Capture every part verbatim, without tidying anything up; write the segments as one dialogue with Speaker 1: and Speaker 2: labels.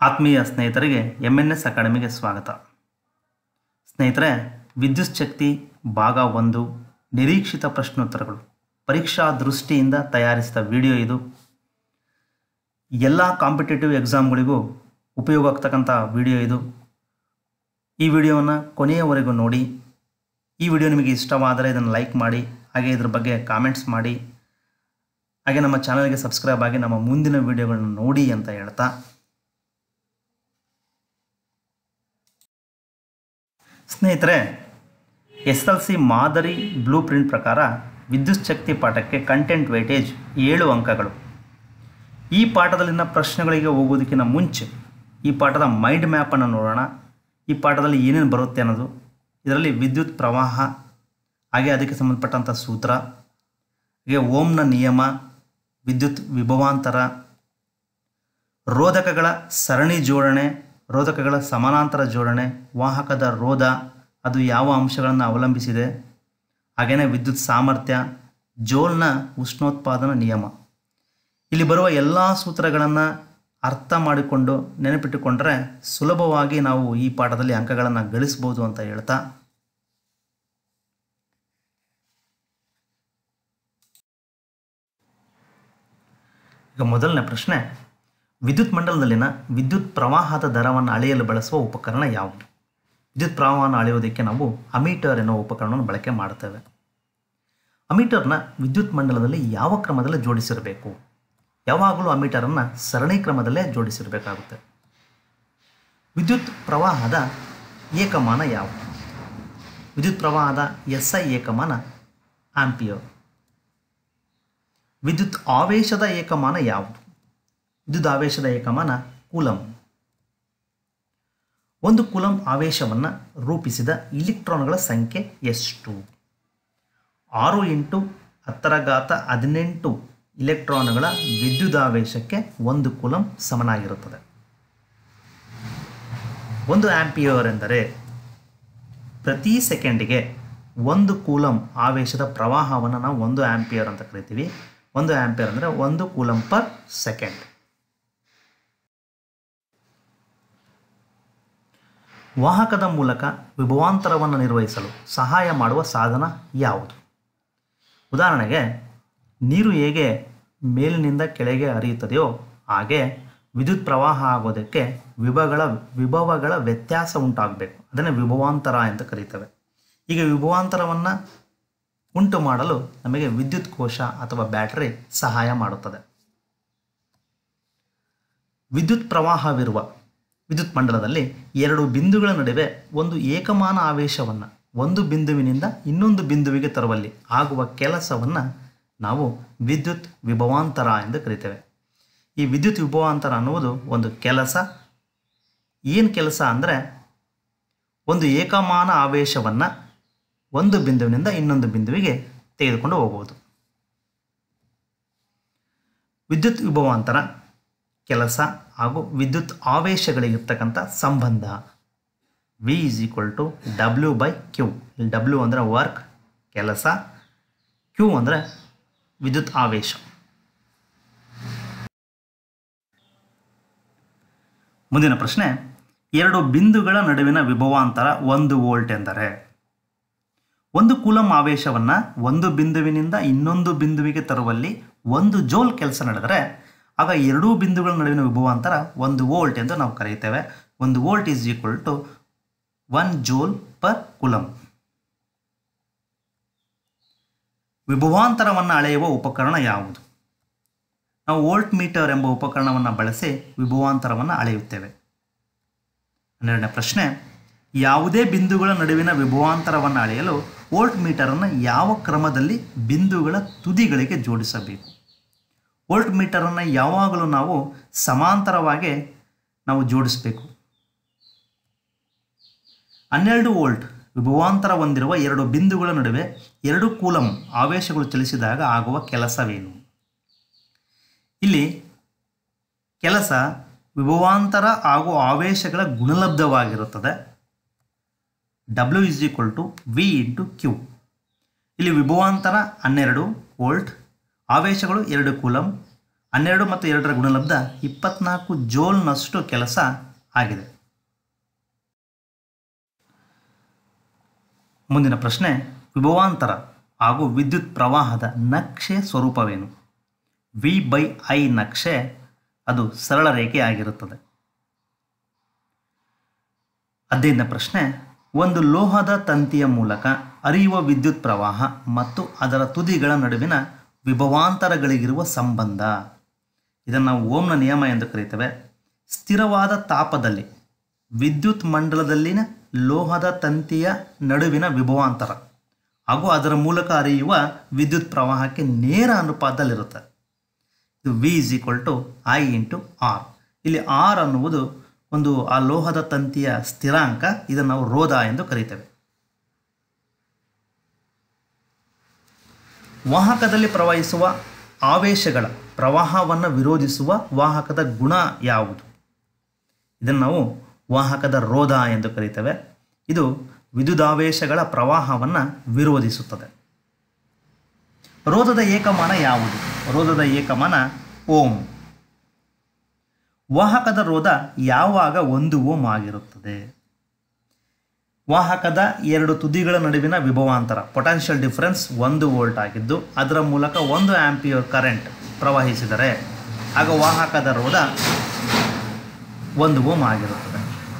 Speaker 1: ಆತ್ಮೀಯ ಸ್ನೇಹಿತರಿಗೆ M N S ಅಕಾಡೆಮಿಗೆ ಸ್ವಾಗತ. ಸ್ನೇಹಿತರೆ, ವಿದ್ಯುತ್ ಶಕ್ತಿ ಭಾಗ ಒಂದು ನಿರೀಕ್ಷಿತ ಪ್ರಶ್ನೋತ್ತರಗಳು ಪರೀಕ್ಷಾ ದೃಷ್ಟಿಯಿಂದ ತಯಾರಿಸಿದ ವಿಡಿಯೋ ಇದು. ಎಲ್ಲ ಕಾಂಪಿಟೇಟಿವ್ ಎಕ್ಸಾಮ್ಗಳಿಗೂ ಉಪಯೋಗ ಆಗ್ತಕ್ಕಂಥ ವಿಡಿಯೋ ಇದು. ಈ ವಿಡಿಯೋವನ್ನು ಕೊನೆಯವರೆಗೂ ನೋಡಿ. ಈ ವಿಡಿಯೋ ನಿಮಗೆ ಇಷ್ಟವಾದರೆ ಇದನ್ನು ಲೈಕ್ ಮಾಡಿ, ಹಾಗೆ ಇದ್ರ ಬಗ್ಗೆ ಕಾಮೆಂಟ್ಸ್ ಮಾಡಿ, ಹಾಗೆ ನಮ್ಮ ಚಾನಲ್ಗೆ ಸಬ್ಸ್ಕ್ರೈಬ್ ಆಗಿ ನಮ್ಮ ಮುಂದಿನ ವಿಡಿಯೋಗಳನ್ನು ನೋಡಿ ಅಂತ ಹೇಳ್ತಾ, ಸ್ನೇಹಿತರೆ, ಎಸ್ ಎಲ್ ಸಿ ಮಾದರಿ ಬ್ಲೂ ಪ್ರಿಂಟ್ ಪ್ರಕಾರ ವಿದ್ಯುತ್ ಶಕ್ತಿ ಪಾಠಕ್ಕೆ ಕಂಟೆಂಟ್ ವೇಟೇಜ್ ಏಳು ಅಂಕಗಳು. ಈ ಪಾಠದಲ್ಲಿನ ಪ್ರಶ್ನೆಗಳಿಗೆ ಹೋಗೋದಕ್ಕಿಂತ ಮುಂಚೆ ಈ ಪಾಠದ ಮೈಂಡ್ ಮ್ಯಾಪನ್ನು ನೋಡೋಣ. ಈ ಪಾಠದಲ್ಲಿ ಏನೇನು ಬರುತ್ತೆ ಅನ್ನೋದು, ಇದರಲ್ಲಿ ವಿದ್ಯುತ್ ಪ್ರವಾಹ, ಹಾಗೆ ಅದಕ್ಕೆ ಸಂಬಂಧಪಟ್ಟಂಥ ಸೂತ್ರ, ಹಾಗೆ ಓಮ್ನ ನಿಯಮ, ವಿದ್ಯುತ್ ವಿಭವಾಂತರ, ರೋಧಕಗಳ ಸರಣಿ ಜೋಡಣೆ, ರೋಧಕಗಳ ಸಮಾನಾಂತರ ಜೋಡಣೆ, ವಾಹಕದ ರೋಧ ಅದು ಯಾವ ಅಂಶಗಳನ್ನು ಅವಲಂಬಿಸಿದೆ, ಹಾಗೆಯೇ ವಿದ್ಯುತ್ ಸಾಮರ್ಥ್ಯ, ಜೋಲ್ನ ಉಷ್ಣೋತ್ಪಾದನಾ ನಿಯಮ. ಇಲ್ಲಿ ಬರುವ ಎಲ್ಲ ಸೂತ್ರಗಳನ್ನು ಅರ್ಥ ಮಾಡಿಕೊಂಡು ನೆನಪಿಟ್ಟುಕೊಂಡ್ರೆ ಸುಲಭವಾಗಿ ನಾವು ಈ ಪಾಠದಲ್ಲಿ ಅಂಕಗಳನ್ನು ಗಳಿಸ್ಬೋದು ಅಂತ ಹೇಳ್ತಾ, ಈಗ ಮೊದಲನೇ ಪ್ರಶ್ನೆ, ವಿದ್ಯುತ್ ಮಂಡಲದಲ್ಲಿನ ವಿದ್ಯುತ್ ಪ್ರವಾಹದ ದರವನ್ನು ಅಳೆಯಲು ಬಳಸುವ ಉಪಕರಣ ಯಾವುದು? ವಿದ್ಯುತ್ ಪ್ರವಾಹವನ್ನು ಅಳೆಯುವುದಕ್ಕೆ ನಾವು ಅಮೀಟರ್ ಎನ್ನುವ ಉಪಕರಣವನ್ನು ಬಳಕೆ ಮಾಡುತ್ತೇವೆ. ಅಮೀಟರ್ನ ವಿದ್ಯುತ್ ಮಂಡಲದಲ್ಲಿ ಯಾವ ಕ್ರಮದಲ್ಲಿ ಜೋಡಿಸಿರಬೇಕು? ಯಾವಾಗಲೂ ಅಮೀಟರನ್ನು ಸರಣಿ ಕ್ರಮದಲ್ಲೇ ಜೋಡಿಸಿರಬೇಕಾಗುತ್ತೆ. ವಿದ್ಯುತ್ ಪ್ರವಾಹದ ಏಕಮಾನ ಯಾವುದು? ವಿದ್ಯುತ್ ಪ್ರವಾಹದ ಎಸ್ ಐ ಏಕಮಾನ ಆಂಪಿಯರ್. ವಿದ್ಯುತ್ ಆವೇಶದ ಏಕಮಾನ ಯಾವುದು? ವಿದ್ಯುತ್ ಆವೇಶದ ಏಕಮಾನ ಕೂಲಂ. ಒಂದು ಕೂಲಂ ಆವೇಶವನ್ನು ರೂಪಿಸಿದ ಇಲೆಕ್ಟ್ರಾನ್ಗಳ ಸಂಖ್ಯೆ ಎಷ್ಟು? ಆರು ಇಂಟು ಹತ್ತರ ಘಾತ ಹದಿನೆಂಟು ಇಲೆಕ್ಟ್ರಾನ್ಗಳ ವಿದ್ಯುದಾವೇಶಕ್ಕೆ ಒಂದು ಕೂಲಂ ಸಮನಾಗಿರುತ್ತದೆ. ಒಂದು ಆಂಪಿಯರ್ ಎಂದರೆ ಪ್ರತಿ ಸೆಕೆಂಡಿಗೆ ಒಂದು ಕೂಲಂ ಆವೇಶದ ಪ್ರವಾಹವನ್ನು ನಾವು ಒಂದು ಆಂಪಿಯರ್ ಅಂತ ಕರಿತೀವಿ. ಒಂದು ಆಂಪಿಯರ್ ಅಂದರೆ ಒಂದು ಕೂಲಂ ಪರ್ ಸೆಕೆಂಡ್. ವಾಹಕದ ಮೂಲಕ ವಿಭವಾಂತರವನ್ನು ನಿರ್ವಹಿಸಲು ಸಹಾಯ ಮಾಡುವ ಸಾಧನ ಯಾವುದು? ಉದಾಹರಣೆಗೆ, ನೀರು ಹೇಗೆ ಮೇಲಿನಿಂದ ಕೆಳಗೆ ಹರಿಯುತ್ತದೆಯೋ ಹಾಗೆ ವಿದ್ಯುತ್ ಪ್ರವಾಹ ಆಗೋದಕ್ಕೆ ವಿಭವಗಳ ವಿಭವಗಳ ವ್ಯತ್ಯಾಸ ಉಂಟಾಗಬೇಕು. ಅದನ್ನು ವಿಭವಾಂತರ ಅಂತ ಕರೀತೇವೆ. ಈಗ ವಿಭವಾಂತರವನ್ನು ಉಂಟು ಮಾಡಲು ನಮಗೆ ವಿದ್ಯುತ್ ಕೋಶ ಅಥವಾ ಬ್ಯಾಟರಿ ಸಹಾಯ ಮಾಡುತ್ತದೆ. ವಿದ್ಯುತ್ ಪ್ರವಾಹವಿರುವ ವಿದ್ಯುತ್ ಮಂಡಲದಲ್ಲಿ ಎರಡು ಬಿಂದುಗಳ ನಡುವೆ ಒಂದು ಏಕಮಾನ ಆವೇಶವನ್ನು ಒಂದು ಬಿಂದುವಿನಿಂದ ಇನ್ನೊಂದು ಬಿಂದುವಿಗೆ ತರುವಲ್ಲಿ ಆಗುವ ಕೆಲಸವನ್ನು ನಾವು ವಿದ್ಯುತ್ ವಿಭವಾಂತರ ಎಂದು ಕರಿತೇವೆ. ಈ ವಿದ್ಯುತ್ ವಿಭವಾಂತರ ಅನ್ನುವುದು ಒಂದು ಕೆಲಸ. ಏನು ಕೆಲಸ ಅಂದರೆ, ಒಂದು ಏಕಮಾನ ಆವೇಶವನ್ನು ಒಂದು ಬಿಂದುವಿನಿಂದ ಇನ್ನೊಂದು ಬಿಂದುವಿಗೆ ತೆಗೆದುಕೊಂಡು ಹೋಗುವುದು. ವಿದ್ಯುತ್ ವಿಭವಾಂತರ ಕೆಲಸ ಹಾಗೂ ವಿದ್ಯುತ್ ಆವೇಶಗಳಿಗಿರ್ತಕ್ಕಂಥ ಸಂಬಂಧ V is equal to W by Q. ಇಲ್ಲಿ ಡಬ್ಲ್ಯೂ ಅಂದರೆ ವರ್ಕ್, ಕೆಲಸ, ಕ್ಯೂ ಅಂದರೆ ವಿದ್ಯುತ್ ಆವೇಶ. ಮುಂದಿನ ಪ್ರಶ್ನೆ, ಎರಡು ಬಿಂದುಗಳ ನಡುವಿನ ವಿಭವಾಂತರ ಒಂದು ವೋಲ್ಟ್ ಎಂದರೆ? ಒಂದು ಕೂಲಂ ಆವೇಶವನ್ನು ಒಂದು ಬಿಂದುವಿನಿಂದ ಇನ್ನೊಂದು ಬಿಂದುವಿಗೆ ತರುವಲ್ಲಿ ಒಂದು ಜೋಲ್ ಕೆಲಸ ನಡೆದರೆ ಆಗ ಎರಡೂ ಬಿಂದುಗಳ ನಡುವಿನ ವಿಭವಾಂತರ ಒಂದು ವೋಲ್ಟ್ ಎಂದು ನಾವು ಕರೆಯುತ್ತೇವೆ. ಒಂದು volt is equal to one joule per coulomb. ವಿಭವಾಂತರವನ್ನು ಅಳೆಯುವ ಉಪಕರಣ ಯಾವುದು? ನಾವು ವೋಲ್ಟ್ ಮೀಟರ್ ಎಂಬ ಉಪಕರಣವನ್ನು ಬಳಸಿ ವಿಭವಾಂತರವನ್ನು ಅಳೆಯುತ್ತೇವೆ. ಹನ್ನೆರಡನೇ ಪ್ರಶ್ನೆ, ಯಾವುದೇ ಬಿಂದುಗಳ ನಡುವಿನ ವಿಭವಾಂತರವನ್ನು ಅಳೆಯಲು ವೋಲ್ಟ್ ಮೀಟರನ್ನು ಯಾವ ಕ್ರಮದಲ್ಲಿ ಬಿಂದುಗಳ ತುದಿಗಳಿಗೆ ಜೋಡಿಸಬೇಕು? ವೋಲ್ಟ್ ಮೀಟರನ್ನು ಯಾವಾಗಲೂ ನಾವು ಸಮಾಂತರವಾಗಿ ನಾವು ಜೋಡಿಸಬೇಕು. ಹನ್ನೆರಡು ವೋಲ್ಟ್ ವಿಭವಾಂತರ ಹೊಂದಿರುವ ಎರಡು ಬಿಂದುಗಳ ನಡುವೆ ಎರಡು ಕೂಲಂ ಆವೇಶಗಳು ಚಲಿಸಿದಾಗ ಆಗುವ ಕೆಲಸವೇನು? ಇಲ್ಲಿ ಕೆಲಸ ವಿಭವಾಂತರ ಹಾಗೂ ಆವೇಶಗಳ ಗುಣಲಬ್ಧವಾಗಿರುತ್ತದೆ. W is equal to V into Q. ಇಲ್ಲಿ ವಿಭವಾಂತರ ಹನ್ನೆರಡು ವೋಲ್ಟ್, ಆವೇಶಗಳು ಎರಡು ಕೂಲಂ. ಹನ್ನೆರಡು ಮತ್ತು ಎರಡರ ಗುಣಲಬ್ಧ ಇಪ್ಪತ್ನಾಲ್ಕು ಜೋಲ್ನಷ್ಟು ಕೆಲಸ ಆಗಿದೆ. ಮುಂದಿನ ಪ್ರಶ್ನೆ, ವಿಭವಾಂತರ ಹಾಗೂ ವಿದ್ಯುತ್ ಪ್ರವಾಹದ ನಕ್ಷೆ ಸ್ವರೂಪವೇನು? ವಿ ಬೈ ಐ ನಕ್ಷೆ ಅದು ಸರಳ ರೇಖೆ ಆಗಿರುತ್ತದೆ. ಹದಿನೈದನೇ ಪ್ರಶ್ನೆ, ಒಂದು ಲೋಹದ ತಂತಿಯ ಮೂಲಕ ಹರಿಯುವ ವಿದ್ಯುತ್ ಪ್ರವಾಹ ಮತ್ತು ಅದರ ತುದಿಗಳ ನಡುವಿನ ವಿಭವಾಂತರಗಳಿಗಿರುವ ಸಂಬಂಧ. ಇದನ್ನು ನಾವು ಓಮ್ನ ನಿಯಮ ಎಂದು ಕರೀತೇವೆ. ಸ್ಥಿರವಾದ ತಾಪದಲ್ಲಿ ವಿದ್ಯುತ್ ಮಂಡಲದಲ್ಲಿನ ಲೋಹದ ತಂತಿಯ ನಡುವಿನ ವಿಭವಾಂತರ ಹಾಗೂ ಅದರ ಮೂಲಕ ಹರಿಯುವ ವಿದ್ಯುತ್ ಪ್ರವಾಹಕ್ಕೆ ನೇರ ಅನುಪಾತದಲ್ಲಿರುತ್ತೆ. ಇದು V is equal to I into R. ಇಲ್ಲಿ ಆರ್ ಅನ್ನುವುದು ಒಂದು ಆ ಲೋಹದ ತಂತಿಯ ಸ್ಥಿರಾಂಕ, ಇದನ್ನು ನಾವು ರೋಧ ಎಂದು ಕರೀತೇವೆ. ವಾಹಕದಲ್ಲಿ ಪ್ರವಹಿಸುವ ಆವೇಶಗಳ ಪ್ರವಾಹವನ್ನು ವಿರೋಧಿಸುವ ವಾಹಕದ ಗುಣ ಯಾವುದು? ಇದನ್ನು ನಾವು ವಾಹಕದ ರೋಧ ಎಂದು ಕರೀತೇವೆ. ಇದು ವಿದ್ಯುದಾವೇಶಗಳ ಪ್ರವಾಹವನ್ನು ವಿರೋಧಿಸುತ್ತದೆ. ರೋಧದ ಏಕಮಾನ ಯಾವುದು? ರೋಧದ ಏಕಮಾನ ಓಮ್. ವಾಹಕದ ರೋಧ ಯಾವಾಗ ಒಂದು ಓಮ್ ಆಗಿರುತ್ತದೆ? ವಾಹಕದ ಎರಡು ತುದಿಗಳ ನಡುವಿನ ವಿಭವಾಂತರ ಪೊಟೆನ್ಷಿಯಲ್ ಡಿಫರೆನ್ಸ್ ಒಂದು ವೋಲ್ಟ್ ಆಗಿದ್ದು ಅದರ ಮೂಲಕ ಒಂದು ಆಂಪಿಯರ್ ಕರೆಂಟ್ ಪ್ರವಹಿಸಿದರೆ ಆಗ ವಾಹಕದ ರೋಧ ಒಂದು ಓಮ್ ಆಗಿರುತ್ತದೆ.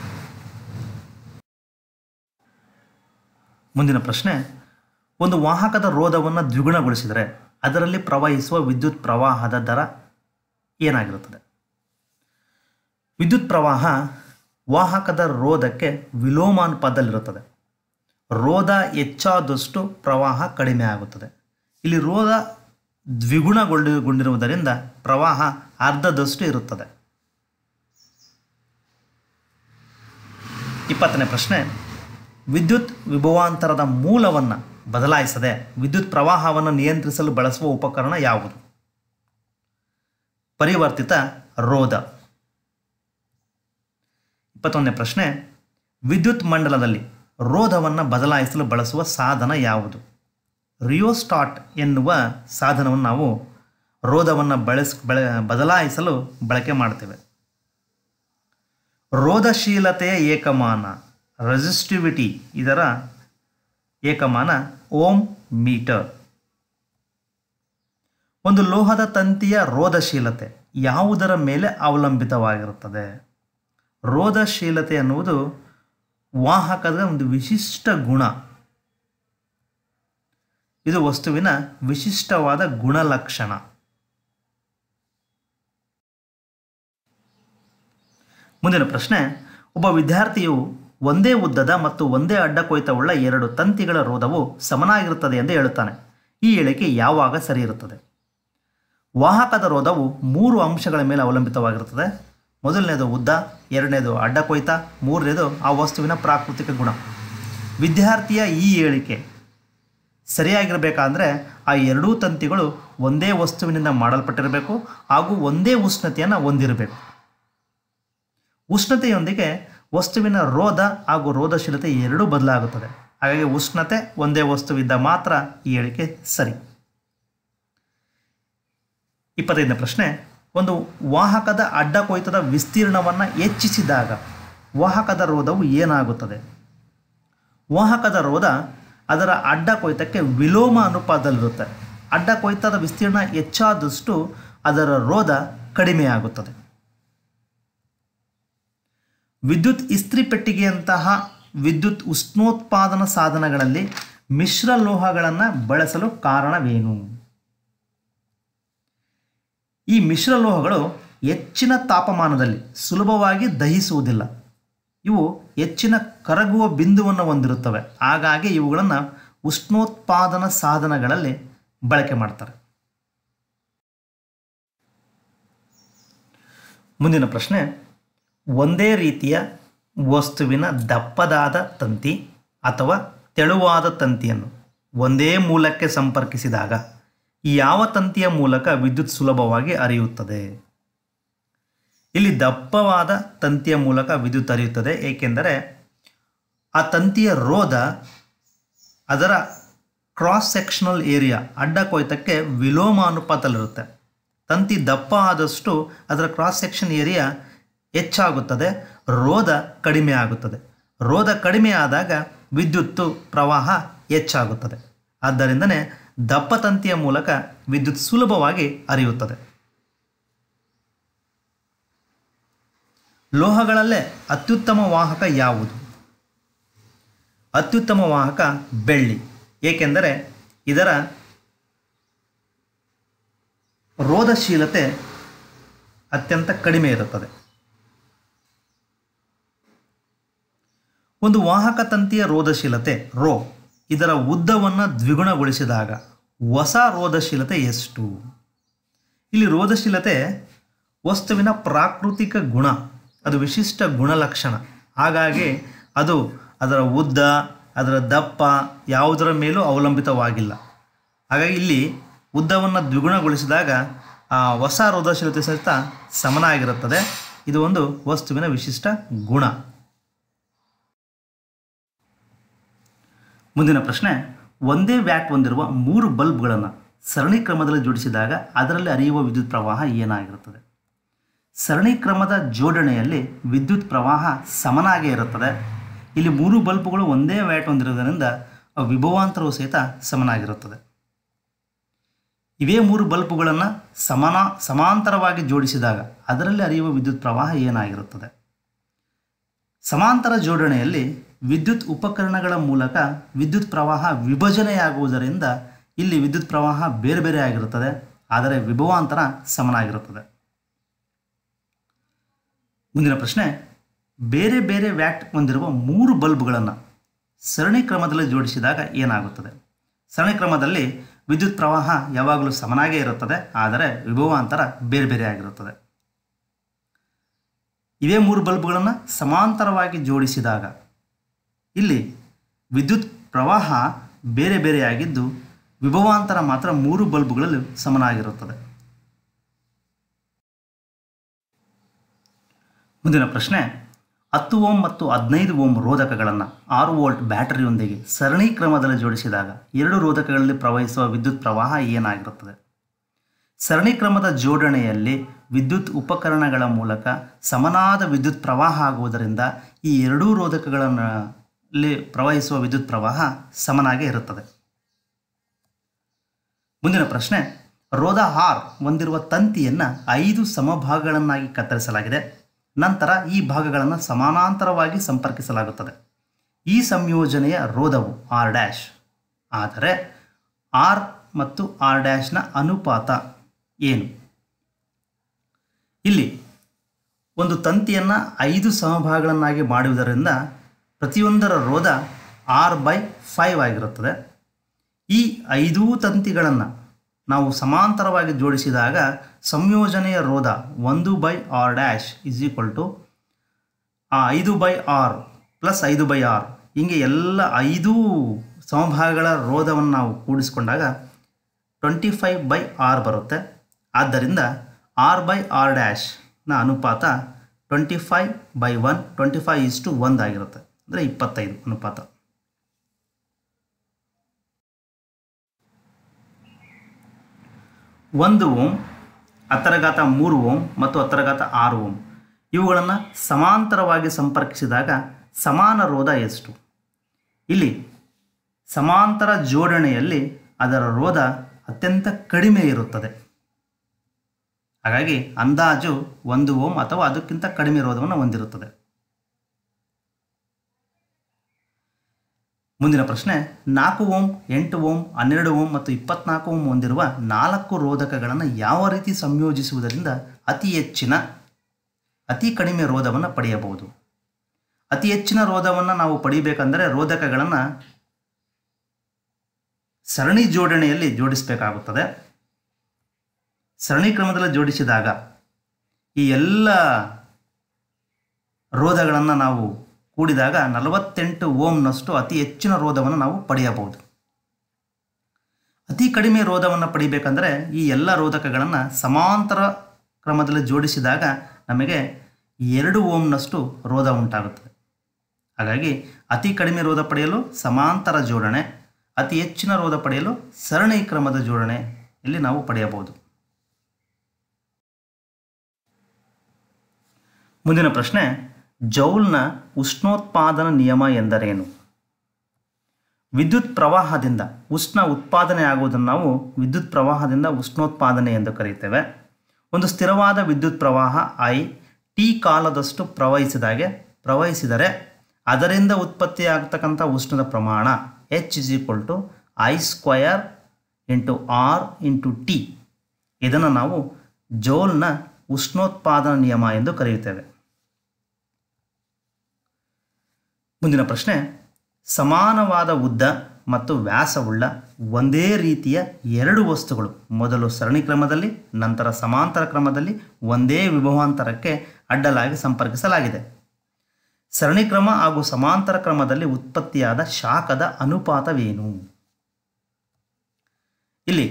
Speaker 1: ಮುಂದಿನ ಪ್ರಶ್ನೆ, ಒಂದು ವಾಹಕದ ರೋಧವನ್ನು ದ್ವಿಗುಣಗೊಳಿಸಿದರೆ ಅದರಲ್ಲಿ ಪ್ರವಹಿಸುವ ವಿದ್ಯುತ್ ಪ್ರವಾಹದ ದರ ಏನಾಗಿರುತ್ತದೆ? ವಿದ್ಯುತ್ ಪ್ರವಾಹ ವಾಹಕದ ರೋಧಕ್ಕೆ ವಿಲೋಮಾನುಪಾತದಲ್ಲಿರುತ್ತದೆ. ರೋಧ ಹೆಚ್ಚಾದಷ್ಟು ಪ್ರವಾಹ ಕಡಿಮೆ ಆಗುತ್ತದೆ. ಇಲ್ಲಿ ರೋಧ ದ್ವಿಗುಣಗೊಂಡಿರುವುದರಿಂದ ಪ್ರವಾಹ ಅರ್ಧದಷ್ಟು ಇರುತ್ತದೆ. ಇಪ್ಪತ್ತನೇ ಪ್ರಶ್ನೆ, ವಿದ್ಯುತ್ ವಿಭವಾಂತರದ ಮೂಲವನ್ನು ಬದಲಾಯಿಸದೆ ವಿದ್ಯುತ್ ಪ್ರವಾಹವನ್ನು ನಿಯಂತ್ರಿಸಲು ಬಳಸುವ ಉಪಕರಣ ಯಾವುದು? ಪರಿವರ್ತಿತ ರೋಧ. ಇಪ್ಪತ್ತೊಂದನೇ ಪ್ರಶ್ನೆ, ವಿದ್ಯುತ್ ಮಂಡಲದಲ್ಲಿ ರೋಧವನ್ನು ಬದಲಾಯಿಸಲು ಬಳಸುವ ಸಾಧನ ಯಾವುದು? ರಿಯೋಸ್ಟಾಟ್ ಎನ್ನುವ ಸಾಧನವನ್ನು ನಾವು ರೋಧವನ್ನು ಬಳಸ ಬಳ ಬದಲಾಯಿಸಲು ಬಳಕೆ ಮಾಡ್ತೇವೆ. ರೋಧಶೀಲತೆಯ ಏಕಮಾನ ರೆಸಿಸ್ಟಿವಿಟಿ, ಇದರ ಏಕಮಾನ ಓಮ್ ಮೀಟರ್. ಒಂದು ಲೋಹದ ತಂತಿಯ ರೋಧಶೀಲತೆ ಯಾವುದರ ಮೇಲೆ ಅವಲಂಬಿತವಾಗಿರುತ್ತದೆ? ರೋಧಶೀಲತೆ ಅನ್ನುವುದು ವಾಹಕದ ಒಂದು ವಿಶಿಷ್ಟ ಗುಣ. ಇದು ವಸ್ತುವಿನ ವಿಶಿಷ್ಟವಾದ ಗುಣಲಕ್ಷಣ. ಮುಂದಿನ ಪ್ರಶ್ನೆ, ಒಬ್ಬ ವಿದ್ಯಾರ್ಥಿಯು ಒಂದೇ ಉದ್ದದ ಮತ್ತು ಒಂದೇ ಅಡ್ಡ ಕೊಯ್ತವುಳ್ಳ ಎರಡು ತಂತಿಗಳ ರೋಧವು ಸಮನಾಗಿರುತ್ತದೆ ಎಂದು ಹೇಳುತ್ತಾನೆ. ಈ ಹೇಳಿಕೆ ಯಾವಾಗ ಸರಿ ಇರುತ್ತದೆ? ವಾಹಕದ ರೋಧವು ಮೂರು ಅಂಶಗಳ ಮೇಲೆ ಅವಲಂಬಿತವಾಗಿರುತ್ತದೆ. ಮೊದಲನೇದು ಉದ್ದ, ಎರಡನೇದು ಅಡ್ಡ ಕೊಯ್ತ, ಮೂರನೇದು ಆ ವಸ್ತುವಿನ ಪ್ರಾಕೃತಿಕ ಗುಣ. ವಿದ್ಯಾರ್ಥಿಯ ಈ ಹೇಳಿಕೆ ಸರಿಯಾಗಿರಬೇಕಂದ್ರೆ ಆ ಎರಡೂ ತಂತಿಗಳು ಒಂದೇ ವಸ್ತುವಿನಿಂದ ಮಾಡಲ್ಪಟ್ಟಿರಬೇಕು ಹಾಗೂ ಒಂದೇ ಉಷ್ಣತೆಯನ್ನು ಹೊಂದಿರಬೇಕು. ಉಷ್ಣತೆಯೊಂದಿಗೆ ವಸ್ತುವಿನ ರೋಧ ಹಾಗೂ ರೋಧಶೀಲತೆ ಎರಡೂ ಬದಲಾಗುತ್ತದೆ. ಹಾಗಾಗಿ ಉಷ್ಣತೆ ಒಂದೇ ವಸ್ತುವಿದ್ದ ಮಾತ್ರ ಈ ಹೇಳಿಕೆ ಸರಿ. ಇಪ್ಪತ್ತೈದನೇ ಪ್ರಶ್ನೆ, ಒಂದು ವಾಹಕದ ಅಡ್ಡ ಕೊಯ್ತದ ವಿಸ್ತೀರ್ಣವನ್ನು ಹೆಚ್ಚಿಸಿದಾಗ ವಾಹಕದ ರೋಧವು ಏನಾಗುತ್ತದೆ? ವಾಹಕದ ರೋಧ ಅದರ ಅಡ್ಡ ಕೊಯ್ತಕ್ಕೆ ವಿಲೋಮ ಅನುಪಾತದಲ್ಲಿರುತ್ತೆ. ಅಡ್ಡ ಕೊಯ್ತದ ವಿಸ್ತೀರ್ಣ ಹೆಚ್ಚಾದಷ್ಟು ಅದರ ರೋಧ ಕಡಿಮೆಯಾಗುತ್ತದೆ. ವಿದ್ಯುತ್ ಇಸ್ತ್ರಿ ಪೆಟ್ಟಿಗೆಯಂತಹ ವಿದ್ಯುತ್ ಉಷ್ಣೋತ್ಪಾದನಾ ಸಾಧನಗಳಲ್ಲಿ ಮಿಶ್ರ ಲೋಹಗಳನ್ನು ಬಳಸಲು ಕಾರಣವೇನು? ಈ ಮಿಶ್ರ ಲೋಹಗಳು ಹೆಚ್ಚಿನ ತಾಪಮಾನದಲ್ಲಿ ಸುಲಭವಾಗಿ ದಹಿಸುವುದಿಲ್ಲ. ಇವು ಹೆಚ್ಚಿನ ಕರಗುವ ಬಿಂದುವನ್ನು ಹೊಂದಿರುತ್ತವೆ. ಹಾಗಾಗಿ ಇವುಗಳನ್ನು ಉಷ್ಣೋತ್ಪಾದನಾ ಸಾಧನಗಳಲ್ಲಿ ಬಳಕೆ ಮಾಡ್ತಾರೆ. ಮುಂದಿನ ಪ್ರಶ್ನೆ, ಒಂದೇ ರೀತಿಯ ವಸ್ತುವಿನ ದಪ್ಪದಾದ ತಂತಿ ಅಥವಾ ತೆಳುವಾದ ತಂತಿಯನ್ನು ಒಂದೇ ಮೂಲಕ್ಕೆ ಸಂಪರ್ಕಿಸಿದಾಗ ಯಾವ ತಂತಿಯ ಮೂಲಕ ವಿದ್ಯುತ್ ಸುಲಭವಾಗಿ ಹರಿಯುತ್ತದೆ? ಇಲ್ಲಿ ದಪ್ಪವಾದ ತಂತಿಯ ಮೂಲಕ ವಿದ್ಯುತ್ ಹರಿಯುತ್ತದೆ. ಏಕೆಂದರೆ ಆ ತಂತಿಯ ರೋಧ ಅದರ ಕ್ರಾಸ್ ಸೆಕ್ಷನಲ್ ಏರಿಯಾ ಅಡ್ಡ ಕೊಯ್ತಕ್ಕೆ ವಿಲೋಮಾನುಪಾತದಲ್ಲಿರುತ್ತೆ. ತಂತಿ ದಪ್ಪ ಆದಷ್ಟು ಅದರ ಕ್ರಾಸ್ ಸೆಕ್ಷನ್ ಏರಿಯಾ ಹೆಚ್ಚಾಗುತ್ತದೆ, ರೋಧ ಕಡಿಮೆ ಆಗುತ್ತದೆ. ರೋಧ ಕಡಿಮೆ ಆದಾಗ ವಿದ್ಯುತ್ತು ಪ್ರವಾಹ ಹೆಚ್ಚಾಗುತ್ತದೆ. ಆದ್ದರಿಂದನೇ ದಪ್ಪ ತಂತಿಯ ಮೂಲಕ ವಿದ್ಯುತ್ ಸುಲಭವಾಗಿ ಹರಿಯುತ್ತದೆ. ಲೋಹಗಳಲ್ಲೇ ಅತ್ಯುತ್ತಮ ವಾಹಕ ಯಾವುದು? ಅತ್ಯುತ್ತಮ ವಾಹಕ ಬೆಳ್ಳಿ. ಏಕೆಂದರೆ ಇದರ ರೋಧಶೀಲತೆ ಅತ್ಯಂತ ಕಡಿಮೆ ಇರುತ್ತದೆ. ಒಂದು ವಾಹಕ ತಂತಿಯ ರೋಧಶೀಲತೆ ರೋ ಇದರ ಉದ್ದವನ್ನು ದ್ವಿಗುಣಗೊಳಿಸಿದಾಗ ಹೊಸ ರೋಧಶೀಲತೆ ಎಷ್ಟು? ಇಲ್ಲಿ ರೋಧಶೀಲತೆ ವಸ್ತುವಿನ ಪ್ರಾಕೃತಿಕ ಗುಣ, ಅದು ವಿಶಿಷ್ಟ ಗುಣಲಕ್ಷಣ. ಹಾಗಾಗಿ ಅದು ಅದರ ಉದ್ದ, ಅದರ ದಪ್ಪ ಯಾವುದರ ಮೇಲೂ ಅವಲಂಬಿತವಾಗಿಲ್ಲ. ಹಾಗಾಗಿ ಇಲ್ಲಿ ಉದ್ದವನ್ನು ದ್ವಿಗುಣಗೊಳಿಸಿದಾಗ ಆ ಹೊಸ ರೋಧಶೀಲತೆ ಸಹಿತ ಸಮನಾಗಿರುತ್ತದೆ. ಇದು ಒಂದು ವಸ್ತುವಿನ ವಿಶಿಷ್ಟ ಗುಣ. ಮುಂದಿನ ಪ್ರಶ್ನೆ, ಒಂದೇ ವ್ಯಾಟ್ ಹೊಂದಿರುವ ಮೂರು ಬಲ್ಬ್ಗಳನ್ನು ಸರಣಿ ಕ್ರಮದಲ್ಲಿ ಜೋಡಿಸಿದಾಗ ಅದರಲ್ಲಿ ಹರಿಯುವ ವಿದ್ಯುತ್ ಪ್ರವಾಹ ಏನಾಗಿರುತ್ತದೆ? ಸರಣಿ ಕ್ರಮದ ಜೋಡಣೆಯಲ್ಲಿ ವಿದ್ಯುತ್ ಪ್ರವಾಹ ಸಮನಾಗೇ ಇರುತ್ತದೆ. ಇಲ್ಲಿ ಮೂರು ಬಲ್ಬ್ಗಳು ಒಂದೇ ವ್ಯಾಟ್ ಹೊಂದಿರುವುದರಿಂದ ವಿಭವಾಂತರವು ಸಹಿತ ಸಮನಾಗಿರುತ್ತದೆ. ಇವೇ ಮೂರು ಬಲ್ಬ್ಗಳನ್ನು ಸಮಾನ ಸಮಾಂತರವಾಗಿ ಜೋಡಿಸಿದಾಗ ಅದರಲ್ಲಿ ಹರಿಯುವ ವಿದ್ಯುತ್ ಪ್ರವಾಹ ಏನಾಗಿರುತ್ತದೆ? ಸಮಾಂತರ ಜೋಡಣೆಯಲ್ಲಿ ವಿದ್ಯುತ್ ಉಪಕರಣಗಳ ಮೂಲಕ ವಿದ್ಯುತ್ ಪ್ರವಾಹ ವಿಭಜನೆಯಾಗುವುದರಿಂದ ಇಲ್ಲಿ ವಿದ್ಯುತ್ ಪ್ರವಾಹ ಬೇರೆ ಬೇರೆ ಆಗಿರುತ್ತದೆ, ಆದರೆ ವಿಭವಾಂತರ ಸಮನಾಗಿರುತ್ತದೆ. ಮುಂದಿನ ಪ್ರಶ್ನೆ, ಬೇರೆ ಬೇರೆ ವ್ಯಾಟ್ ಹೊಂದಿರುವ ಮೂರು ಬಲ್ಬ್ಗಳನ್ನು ಸರಣಿ ಕ್ರಮದಲ್ಲಿ ಜೋಡಿಸಿದಾಗ ಏನಾಗುತ್ತದೆ? ಸರಣಿ ಕ್ರಮದಲ್ಲಿ ವಿದ್ಯುತ್ ಪ್ರವಾಹ ಯಾವಾಗಲೂ ಸಮನಾಗೇ ಇರುತ್ತದೆ, ಆದರೆ ವಿಭವಾಂತರ ಬೇರೆ ಬೇರೆ ಆಗಿರುತ್ತದೆ. ಇವೇ ಮೂರು ಬಲ್ಬ್ಗಳನ್ನು ಸಮಾಂತರವಾಗಿ ಜೋಡಿಸಿದಾಗ ಇಲ್ಲಿ ವಿದ್ಯುತ್ ಪ್ರವಾಹ ಬೇರೆ ಬೇರೆಯಾಗಿದ್ದು ವಿಭವಾಂತರ ಮಾತ್ರ ಮೂರು ಬಲ್ಬ್ಗಳಲ್ಲಿ ಸಮನಾಗಿರುತ್ತದೆ. ಮುಂದಿನ ಪ್ರಶ್ನೆ, ಹತ್ತು ಓಮ್ ಮತ್ತು ಹದಿನೈದು ಓಮ್ ರೋಧಕಗಳನ್ನು ಆರು ವೋಲ್ಟ್ ಬ್ಯಾಟರಿಯೊಂದಿಗೆ ಸರಣಿ ಕ್ರಮದಲ್ಲಿ ಜೋಡಿಸಿದಾಗ ಎರಡು ರೋಧಕಗಳಲ್ಲಿ ಪ್ರವಹಿಸುವ ವಿದ್ಯುತ್ ಪ್ರವಾಹ ಏನಾಗಿರುತ್ತದೆ? ಸರಣಿ ಕ್ರಮದ ಜೋಡಣೆಯಲ್ಲಿ ವಿದ್ಯುತ್ ಉಪಕರಣಗಳ ಮೂಲಕ ಸಮನಾದ ವಿದ್ಯುತ್ ಪ್ರವಾಹ ಆಗುವುದರಿಂದ ಈ ಎರಡೂ ರೋಧಕಗಳಲ್ಲಿ ಪ್ರವಹಿಸುವ ವಿದ್ಯುತ್ ಪ್ರವಾಹ ಸಮನಾಗೇ ಇರುತ್ತದೆ. ಮುಂದಿನ ಪ್ರಶ್ನೆ, ರೋಧ ಆರ್ ಹೊಂದಿರುವ ತಂತಿಯನ್ನು ಐದು ಸಮಭಾಗಗಳನ್ನಾಗಿ ಕತ್ತರಿಸಲಾಗಿದೆ. ನಂತರ ಈ ಭಾಗಗಳನ್ನು ಸಮಾನಾಂತರವಾಗಿ ಸಂಪರ್ಕಿಸಲಾಗುತ್ತದೆ. ಈ ಸಂಯೋಜನೆಯ ರೋಧವು ಆರ್ ಡ್ಯಾಶ್. ಆದರೆ ಆರ್ ಮತ್ತು ಆರ್ ಡ್ಯಾಶ್ನ ಅನುಪಾತ ಏನು? ಇಲ್ಲಿ ಒಂದು ತಂತಿಯನ್ನು ಐದು ಸಮಭಾಗಗಳನ್ನಾಗಿ ಮಾಡುವುದರಿಂದ ಪ್ರತಿಯೊಂದರ ರೋಧ ಆರ್ ಬೈ ಫೈವ್ ಆಗಿರುತ್ತದೆ. ಈ ಐದೂ ತಂತಿಗಳನ್ನು ನಾವು ಸಮಾಂತರವಾಗಿ ಜೋಡಿಸಿದಾಗ ಸಂಯೋಜನೆಯ ರೋಧ ಒಂದು by R dash is equal to ಆ ಐದು ಬೈ ಆರ್ ಪ್ಲಸ್ ಐದು ಬೈ ಆರ್, ಹೀಗೆ ಎಲ್ಲ ಐದೂ ಸಮಭಾಗಗಳ ರೋಧವನ್ನು ನಾವು ಕೂಡಿಸಿಕೊಂಡಾಗ ಟ್ವೆಂಟಿ ಫೈವ್ ಬೈ ಆರ್ ಬರುತ್ತೆ. ಆದ್ದರಿಂದ ಆರ್ ಬೈ ಆರ್ ಡ್ಯಾಶ್ನ ಅನುಪಾತ twenty five by one, twenty five ಇಷ್ಟು ಒಂದು ಆಗಿರುತ್ತೆ, ಅಂದರೆ ಇಪ್ಪತ್ತೈದು ಅನುಪಾತ. ಒಂದು ಓಮ್, ಹತ್ತರಘಾತ ಮೂರು ಓಮ್ ಮತ್ತು ಹತ್ತರಘಾತ ಆರು ಓಮ್ ಇವುಗಳನ್ನು ಸಮಾಂತರವಾಗಿ ಸಂಪರ್ಕಿಸಿದಾಗ ಸಮಾನ ರೋಧ ಎಷ್ಟು? ಇಲ್ಲಿ ಸಮಾಂತರ ಜೋಡಣೆಯಲ್ಲಿ ಅದರ ರೋಧ ಅತ್ಯಂತ ಕಡಿಮೆ ಇರುತ್ತದೆ. ಹಾಗಾಗಿ ಅಂದಾಜು ಒಂದು ಓಮ್ ಅಥವಾ ಅದಕ್ಕಿಂತ ಕಡಿಮೆ ರೋಧವನ್ನು ಹೊಂದಿರುತ್ತದೆ. ಮುಂದಿನ ಪ್ರಶ್ನೆ, ನಾಲ್ಕು ಓಮ್, ಎಂಟು ಓಮ್, ಹನ್ನೆರಡು ಓಮ್ ಮತ್ತು ಇಪ್ಪತ್ನಾಲ್ಕು ಓಮ್ ಹೊಂದಿರುವ ನಾಲ್ಕು ರೋಧಕಗಳನ್ನು ಯಾವ ರೀತಿ ಸಂಯೋಜಿಸುವುದರಿಂದ ಅತಿ ಹೆಚ್ಚಿನ ಅತಿ ಕಡಿಮೆ ರೋಧವನ್ನು ಪಡೆಯಬಹುದು? ಅತಿ ಹೆಚ್ಚಿನ ರೋಧವನ್ನು ನಾವು ಪಡೆಯಬೇಕಂದರೆ ರೋಧಕಗಳನ್ನು ಸರಣಿ ಜೋಡಣೆಯಲ್ಲಿ ಜೋಡಿಸಬೇಕಾಗುತ್ತದೆ. ಸರಣಿ ಕ್ರಮದಲ್ಲಿ ಜೋಡಿಸಿದಾಗ ಈ ಎಲ್ಲ ರೋಧಗಳನ್ನು ನಾವು ಕೂಡಿದಾಗ ನಲವತ್ತೆಂಟು ಓಮ್ನಷ್ಟು ಅತಿ ಹೆಚ್ಚಿನ ರೋಧವನ್ನು ನಾವು ಪಡೆಯಬಹುದು. ಅತಿ ಕಡಿಮೆ ರೋಧವನ್ನು ಪಡಿಬೇಕಂದರೆ ಈ ಎಲ್ಲ ರೋಧಕಗಳನ್ನು ಸಮಾಂತರ ಕ್ರಮದಲ್ಲಿ ಜೋಡಿಸಿದಾಗ ನಮಗೆ ಎರಡು ಓಮ್ನಷ್ಟು ರೋಧ ಉಂಟಾಗುತ್ತದೆ. ಹಾಗಾಗಿ ಅತಿ ಕಡಿಮೆ ರೋಧ ಪಡೆಯಲು ಸಮಾಂತರ ಜೋಡಣೆ, ಅತಿ ಹೆಚ್ಚಿನ ರೋಧ ಪಡೆಯಲು ಸರಣಿ ಕ್ರಮದ ಜೋಡಣೆಯಲ್ಲಿ ನಾವು ಪಡೆಯಬಹುದು. ಮುಂದಿನ ಪ್ರಶ್ನೆ, ಜೌಲ್ನ ಉಷ್ಣೋತ್ಪಾದನಾ ನಿಯಮ ಎಂದರೇನು? ವಿದ್ಯುತ್ ಪ್ರವಾಹದಿಂದ ಉಷ್ಣ ಉತ್ಪಾದನೆ ಆಗುವುದನ್ನು ನಾವು ವಿದ್ಯುತ್ ಪ್ರವಾಹದಿಂದ ಉಷ್ಣೋತ್ಪಾದನೆ ಎಂದು ಕರೆಯುತ್ತೇವೆ. ಒಂದು ಸ್ಥಿರವಾದ ವಿದ್ಯುತ್ ಪ್ರವಾಹ ಐ ಟಿ ಕಾಲದಷ್ಟು ಪ್ರವಹಿಸಿದಾಗೆ ಪ್ರವಹಿಸಿದರೆ ಅದರಿಂದ ಉತ್ಪತ್ತಿಯಾಗತಕ್ಕಂಥ ಉಷ್ಣದ ಪ್ರಮಾಣ H is equal to I square into R into T. ಇದನ್ನು ನಾವು ಜೌಲ್ನ ಉಷ್ಣೋತ್ಪಾದನಾ ನಿಯಮ ಎಂದು ಕರೆಯುತ್ತೇವೆ. ಮುಂದಿನ ಪ್ರಶ್ನೆ, ಸಮಾನವಾದ ಉದ್ದ ಮತ್ತು ವ್ಯಾಸವುಳ್ಳ ಒಂದೇ ರೀತಿಯ ಎರಡು ವಸ್ತುಗಳು ಮೊದಲು ಸರಣಿ ಕ್ರಮದಲ್ಲಿ ನಂತರ ಸಮಾಂತರ ಕ್ರಮದಲ್ಲಿ ಒಂದೇ ವಿಭವಾಂತರಕ್ಕೆ ಅಡ್ಡಲಾಗಿ ಸಂಪರ್ಕಿಸಲಾಗಿದೆ. ಸರಣಿ ಕ್ರಮ ಹಾಗೂ ಸಮಾಂತರ ಕ್ರಮದಲ್ಲಿ ಉತ್ಪತ್ತಿಯಾದ ಶಾಖದ ಅನುಪಾತವೇನು? ಇಲ್ಲಿ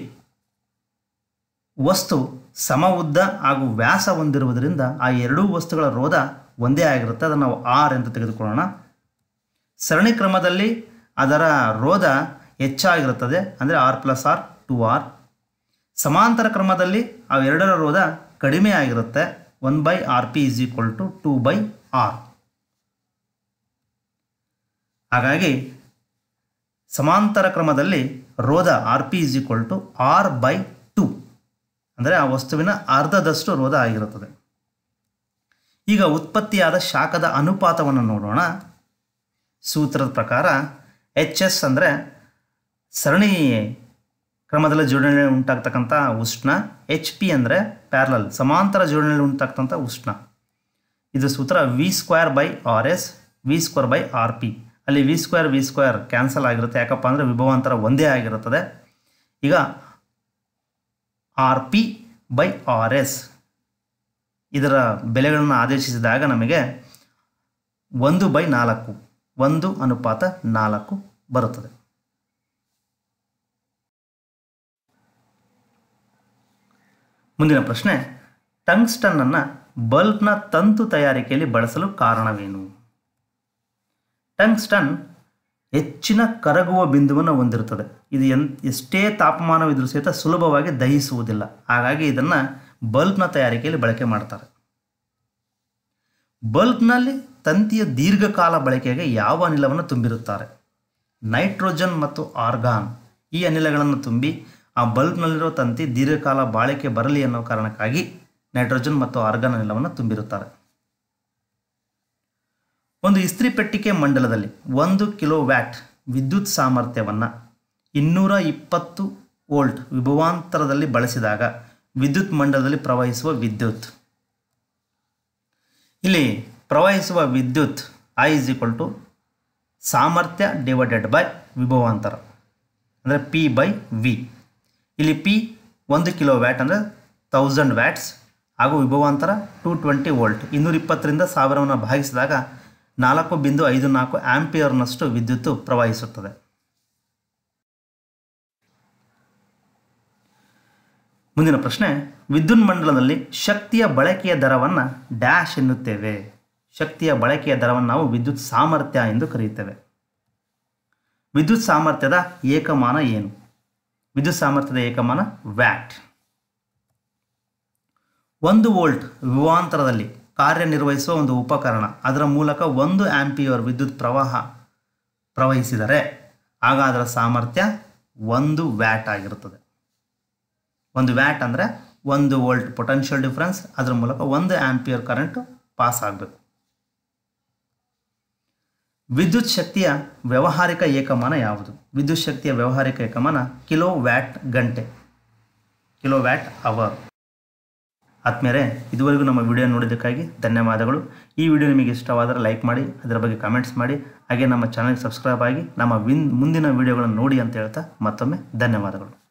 Speaker 1: ವಸ್ತು ಸಮ ಉದ್ದ ಹಾಗೂ ವ್ಯಾಸ ಹೊಂದಿರುವುದರಿಂದ ಆ ಎರಡೂ ವಸ್ತುಗಳ ರೋಧ ಒಂದೇ ಆಗಿರುತ್ತೆ. ಅದನ್ನು ನಾವು ಆರ್ ಎಂದು ತೆಗೆದುಕೊಳ್ಳೋಣ. ಸರಣಿ ಕ್ರಮದಲ್ಲಿ ಅದರ ರೋಧ ಹೆಚ್ಚಾಗಿರುತ್ತದೆ, ಅಂದರೆ R plus R two R. ಸಮಾಂತರ ಕ್ರಮದಲ್ಲಿ ಅವೆರಡರ ರೋಧ ಕಡಿಮೆ ಆಗಿರುತ್ತೆ, one by R P is equal to two by R. ಹಾಗಾಗಿ ಸಮಾಂತರ ಕ್ರಮದಲ್ಲಿ ರೋಧ R P is equal to R by two, ಅಂದರೆ ಆ ವಸ್ತುವಿನ ಅರ್ಧದಷ್ಟು ರೋಧ ಆಗಿರುತ್ತದೆ. ಈಗ ಉತ್ಪತ್ತಿಯಾದ ಶಾಖದ ಅನುಪಾತವನ್ನು ನೋಡೋಣ. ಸೂತ್ರದ ಪ್ರಕಾರ ಎಚ್ ಎಸ್ ಅಂದರೆ ಸರಣಿ ಕ್ರಮದಲ್ಲಿ ಜೋಡಣೆಯಲ್ಲಿ ಉಂಟಾಗ್ತಕ್ಕಂಥ ಉಷ್ಣ, ಎಚ್ ಪಿ ಅಂದರೆ ಪ್ಯಾರಲಲ್ ಸಮಾಂತರ ಜೋಡಣೆಯಲ್ಲಿ ಉಂಟಾಗ್ತಕ್ಕಂಥ ಉಷ್ಣ. ಇದು ಸೂತ್ರ V square by R S V square by R P. ಅಲ್ಲಿ V square V square cancel ಆಗಿರುತ್ತೆ, ಯಾಕಪ್ಪ ಅಂದರೆ ವಿಭವಾಂತರ ಒಂದೇ ಆಗಿರುತ್ತದೆ. ಈಗ R P by R S ಇದರ ಬೆಲೆಗಳನ್ನು ಆದೇಶಿಸಿದಾಗ ನಮಗೆ ಒಂದು ಬೈ ನಾಲ್ಕು ಒಂದು ಅನುಪಾತ ನಾಲ್ಕು ಬರುತ್ತದೆ. ಮುಂದಿನ ಪ್ರಶ್ನೆ, ಟಂಗ್ಸ್ಟನ್ ಅನ್ನು ಬಲ್ಬ್ನ ತಂತು ತಯಾರಿಕೆಯಲ್ಲಿ ಬಳಸಲು ಕಾರಣವೇನು? ಟಂಗ್ಸ್ಟನ್ ಹೆಚ್ಚಿನ ಕರಗುವ ಬಿಂದುವನ್ನು ಹೊಂದಿರುತ್ತದೆ. ಇದು ಎನ್ ಎಷ್ಟೇ ತಾಪಮಾನವಿದ್ರೂ ಸಹಿತ ಸುಲಭವಾಗಿ ದಹಿಸುವುದಿಲ್ಲ. ಹಾಗಾಗಿ ಇದನ್ನು ಬಲ್ಬ್ನ ತಯಾರಿಕೆಯಲ್ಲಿ ಬಳಕೆ ಮಾಡ್ತಾರೆ. ಬಲ್ಬ್ನಲ್ಲಿ ತಂತಿಯ ದೀರ್ಘಕಾಲ ಬಳಕೆಗೆ ಯಾವ ಅನಿಲವನ್ನು ತುಂಬಿರುತ್ತಾರೆ? ನೈಟ್ರೋಜನ್ ಮತ್ತು ಆರ್ಗಾನ್ ಈ ಅನಿಲಗಳನ್ನು ತುಂಬಿ ಆ ಬಲ್ಬ್ನಲ್ಲಿರೋ ತಂತಿ ದೀರ್ಘಕಾಲ ಬಾಳಿಕೆ ಬರಲಿ ಅನ್ನೋ ಕಾರಣಕ್ಕಾಗಿ ನೈಟ್ರೋಜನ್ ಮತ್ತು ಆರ್ಗಾನ್ ಅನಿಲವನ್ನು ತುಂಬಿರುತ್ತಾರೆ. ಒಂದು ಇಸ್ತ್ರಿ ಪೆಟ್ಟಿಗೆ ಮಂಡಲದಲ್ಲಿ ಒಂದು ಕಿಲೋ ವ್ಯಾಟ್ ವಿದ್ಯುತ್ ಸಾಮರ್ಥ್ಯವನ್ನು ಇನ್ನೂರ ಇಪ್ಪತ್ತು ವೋಲ್ಟ್ ವಿಭವಾಂತರದಲ್ಲಿ ಬಳಸಿದಾಗ ವಿದ್ಯುತ್ ಮಂಡಲದಲ್ಲಿ ಪ್ರವಹಿಸುವ ವಿದ್ಯುತ್, ಇಲ್ಲಿ ಪ್ರವಹಿಸುವ ವಿದ್ಯುತ್ ಐ ಇಸ್ ಈಕ್ವಲ್ ಟು ಸಾಮರ್ಥ್ಯ ಡಿವೈಡೆಡ್ ಬೈ ವಿಭವಾಂತರ, ಅಂದರೆ ಪಿ ಬೈ ವಿ. ಇಲ್ಲಿ ಪಿ ಒಂದು ಕಿಲೋ ವ್ಯಾಟ್ ಅಂದರೆ ತೌಸಂಡ್ ವ್ಯಾಟ್ಸ್ ಹಾಗೂ ವಿಭವಾಂತರ ಟೂ ಟ್ವೆಂಟಿ ವೋಲ್ಟ್. ಇನ್ನೂರ ಇಪ್ಪತ್ತರಿಂದ ಸಾವಿರವನ್ನು ಭಾಗಿಸಿದಾಗ ನಾಲ್ಕು ಬಿಂದು ಐದು ನಾಲ್ಕು ಆಂಪಿಯರ್ನಷ್ಟು ವಿದ್ಯುತ್ತು ಪ್ರವಹಿಸುತ್ತದೆ. ಮುಂದಿನ ಪ್ರಶ್ನೆ, ವಿದ್ಯುತ್ ಮಂಡಲದಲ್ಲಿ ಶಕ್ತಿಯ ಬಳಕೆಯ ದರವನ್ನು ಡ್ಯಾಶ್ ಎನ್ನುತ್ತೇವೆ. ಶಕ್ತಿಯ ಬಳಕೆಯ ದರವನ್ನು ನಾವು ವಿದ್ಯುತ್ ಸಾಮರ್ಥ್ಯ ಎಂದು ಕರೆಯುತ್ತೇವೆ. ವಿದ್ಯುತ್ ಸಾಮರ್ಥ್ಯದ ಏಕಮಾನ ಏನು? ವಿದ್ಯುತ್ ಸಾಮರ್ಥ್ಯದ ಏಕಮಾನ ವ್ಯಾಟ್. ಒಂದು ವೋಲ್ಟ್ ವಿಭವಾಂತರದಲ್ಲಿ ಕಾರ್ಯನಿರ್ವಹಿಸುವ ಒಂದು ಉಪಕರಣ, ಅದರ ಮೂಲಕ ಒಂದು ಆಂಪಿಯರ್ ವಿದ್ಯುತ್ ಪ್ರವಾಹ ಪ್ರವಹಿಸಿದರೆ ಆಗ ಅದರ ಸಾಮರ್ಥ್ಯ ಒಂದು ವ್ಯಾಟ್ ಆಗಿರುತ್ತದೆ. ಒಂದು ವ್ಯಾಟ್ ಅಂದರೆ ಒಂದು ವೋಲ್ಟ್ ಪೊಟೆನ್ಷಿಯಲ್ ಡಿಫರೆನ್ಸ್, ಅದರ ಮೂಲಕ ಒಂದು ಆಂಪಿಯರ್ ಕರೆಂಟ್ ಪಾಸ್ ಆಗಬೇಕು. ವಿದ್ಯುತ್ ಶಕ್ತಿಯ ವ್ಯಾವಹಾರಿಕ ಏಕಮಾನ ಯಾವುದು? ವಿದ್ಯುತ್ ಶಕ್ತಿಯ ವ್ಯಾವಹಾರಿಕ ಏಕಮಾನ ಕಿಲೋ ವ್ಯಾಟ್ ಗಂಟೆ, ಕಿಲೋ ವ್ಯಾಟ್ ಅವರ್. ಆದ್ಮೇಲೆ ಇದುವರೆಗೂ ನಮ್ಮ ವಿಡಿಯೋ ನೋಡಿದ್ದಕ್ಕಾಗಿ ಧನ್ಯವಾದಗಳು. ಈ ವಿಡಿಯೋ ನಿಮಗೆ ಇಷ್ಟವಾದರೆ ಲೈಕ್ ಮಾಡಿ, ಅದರ ಬಗ್ಗೆ ಕಮೆಂಟ್ಸ್ ಮಾಡಿ, ಹಾಗೆ ನಮ್ಮ ಚಾನಲ್ಗೆ ಸಬ್ಸ್ಕ್ರೈಬ್ ಆಗಿ ನಮ್ಮ ವಿನ್ ಮುಂದಿನ ವಿಡಿಯೋಗಳನ್ನು ನೋಡಿ ಅಂತ ಹೇಳ್ತಾ ಮತ್ತೊಮ್ಮೆ ಧನ್ಯವಾದಗಳು.